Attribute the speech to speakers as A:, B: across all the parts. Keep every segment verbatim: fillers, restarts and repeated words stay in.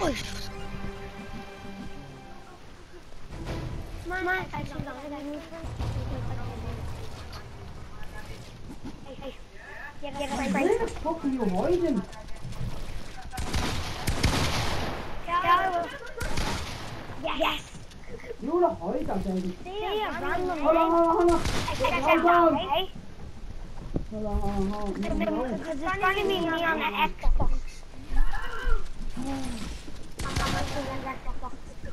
A: push. Man, actually,
B: where the fuck are you hiding?
A: Yes.
B: You're a hider, baby.
A: See, I ran them.
B: Hold on, hold on, hold on. Hold on.
A: Okay.
B: Hold on, hold on, hold on. No, no.
A: Because it's going to be me on the Xbox. I'm actually on the Xbox.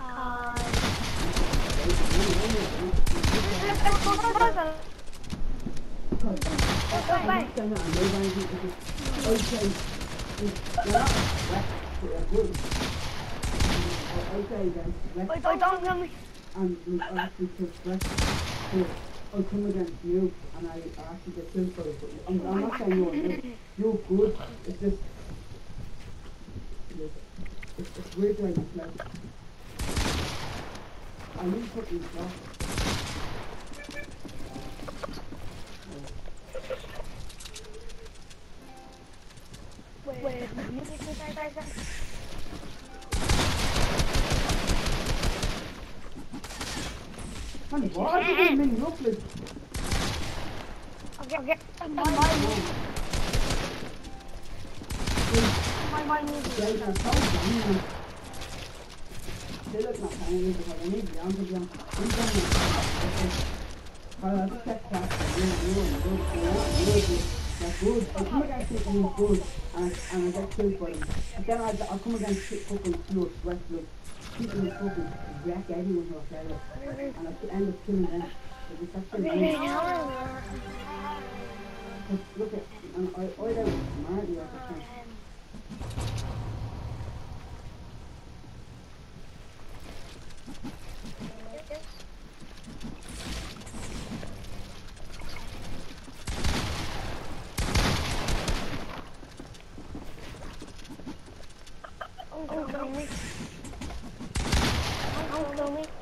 B: Okay, then.
A: Wait, don't tell me.
B: And we actually took rest. So I'll come against you, and I, I actually get killed for it. But I'm, I'm not saying you're good. You're good. It's just it's, it's weird like it's like I need to put these off.
A: Wait, wait, wait.
B: Honey, why are you giving me roughly?
A: I'll get, I'll get some money. My money is
B: Guys are so dumb. They look not paying me because I need the answer to them. I'm going to but I just kept that for you, you, and good, you, you, they're good. I come against it and he's good, and, and I get killed by him. But then I, I come against shit fucking pure wrestlers. People who fucking wreck everyone who I tell it. And I end up killing them. It's actually good. Look at, and I, I don't marry at the time.
A: Don't kill me. Don't kill me.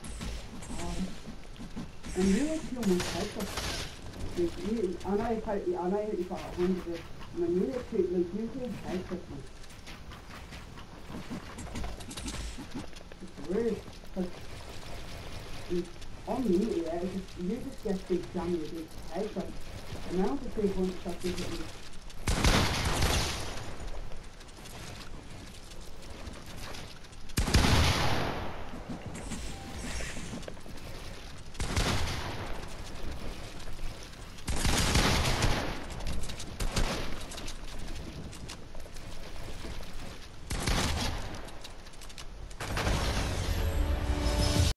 B: And you are human culture. You, and I, and I, if I wanted to, when you are treat like you can help us. It's weird, because on me, yeah, just, you just get big jammy, big help us. And now to say one stuff is